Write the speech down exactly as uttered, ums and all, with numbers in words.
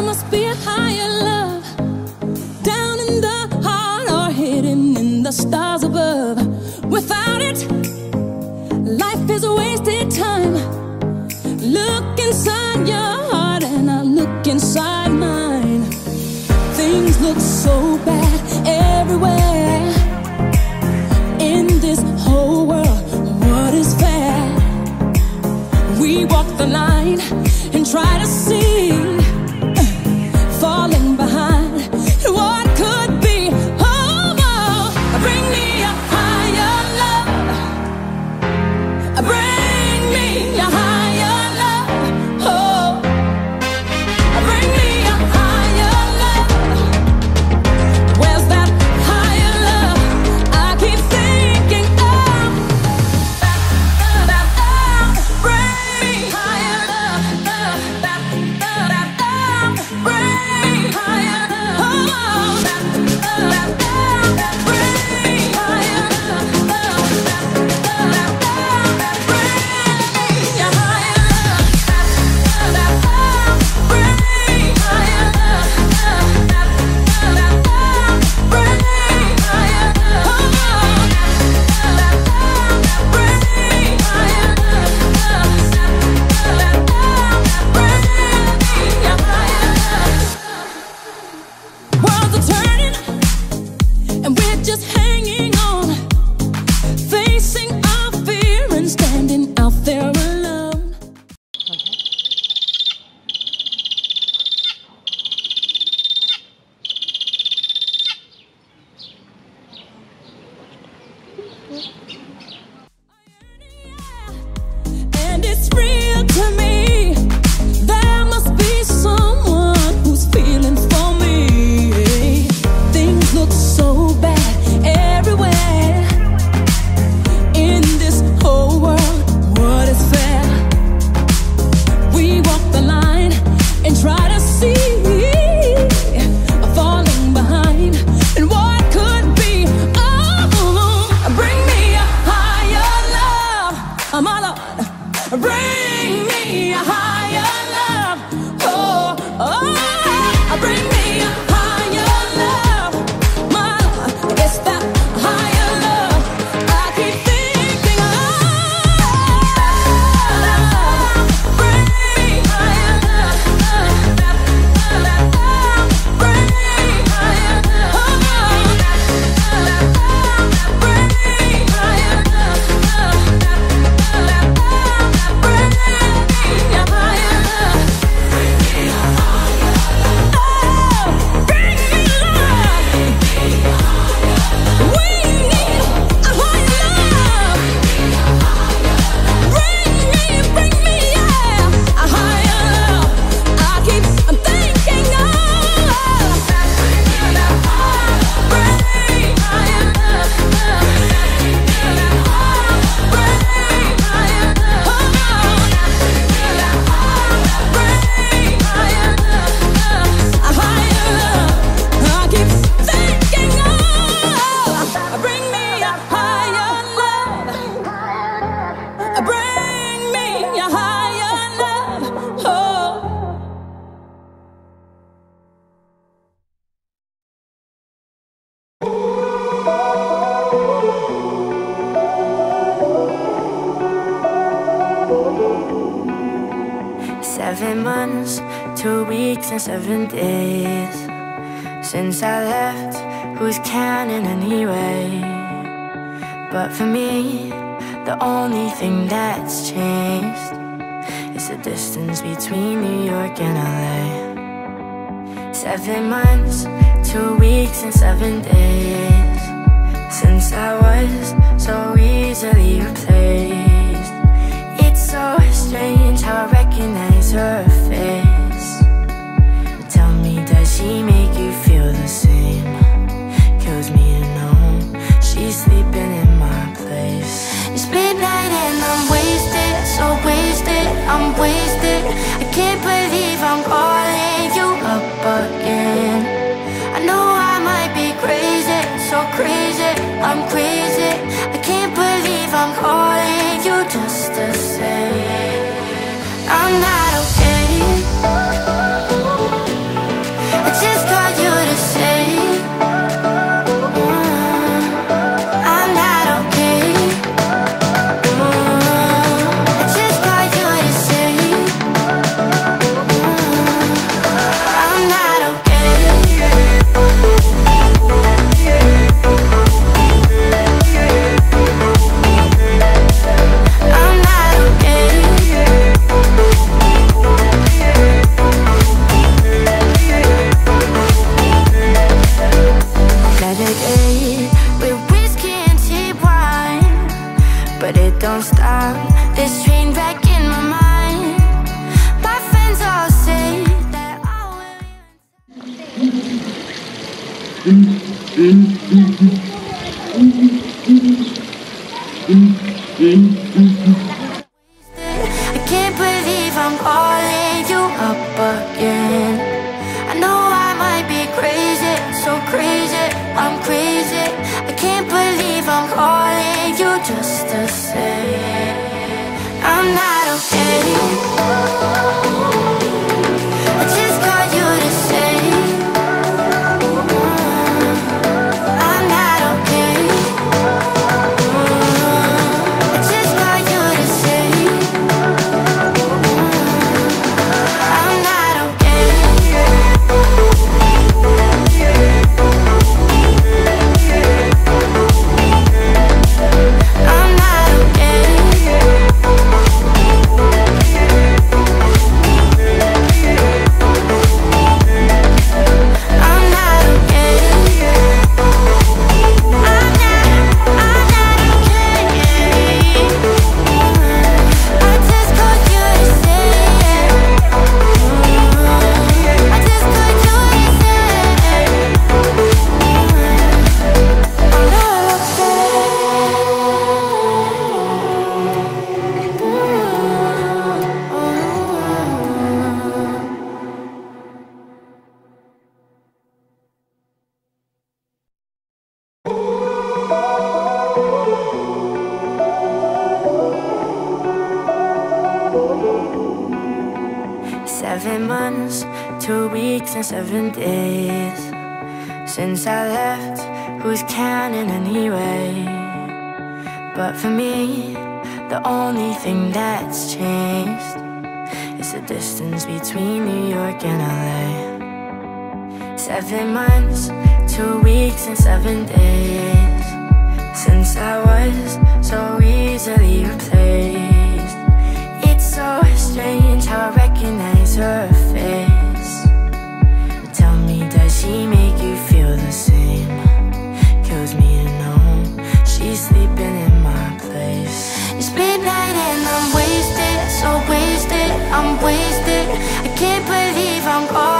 must be a higher love, down in the heart or hidden in the stars above. Without it, life is a wasted time. Look inside your heart and I look inside mine. Things look so bad everywhere. In this whole world, what is fair? We walk the line and try to see, falling behind what could be. Oh, oh, bring me a higher love. Bring me a higher love. Oh, bring me a higher love. Where's that higher love? I keep thinking of. Bring me higher love. Bring me higher love. Oh, bring me higher love. Worlds are turning and we're just hanging on, facing our fear and standing out there alone. And it's real to me. There must be someone who's feeling for me. Things look so bad everywhere. In this whole world, what is fair? We walk the line and try to see, falling behind and what could be. Oh, bring me a higher love, my Lord. Bring me a higher love. Oh, oh, bring me a higher love, my Lord. It's that higher love I keep thinking of. Bring me higher love. Bring me higher love. Bring me higher love. Seven months, two weeks and seven days since I left, who's counting anyway? But for me, the only thing that's changed is the distance between New York and L A. Seven months, two weeks and seven days since I was so easily replaced. It's so strange how I recognize her face. Tell me, does she make you feel the same? Kills me to know she's sleeping in my place. It's midnight and I'm wasted, so wasted, I'm wasted. I can't believe I'm calling you up again. I know I might be crazy, so crazy, I'm crazy. I can't believe I'm calling you just to say I'm not okay. I can't believe I'm calling you up again. I know I might be crazy, so crazy, I'm crazy. I can't believe I'm calling you just to say I'm not okay. I just called you to say I'm not okay. I just called you to say I'm not okay. I'm not okay. I'm not okay. I'm not, I'm not okay. I just called you to say I just called you to say I'm not Seven months, two weeks and seven days since I left, who's counting anyway? But for me, the only thing that's changed is the distance between New York and L A. Seven months, two weeks and seven days since I was so easily replaced. It's so strange how I recognize her face. Tell me, does she make you feel the same? Kills me to know she's sleeping in my place. It's midnight and I'm wasted, so wasted, I'm wasted. I can't believe I'm gone.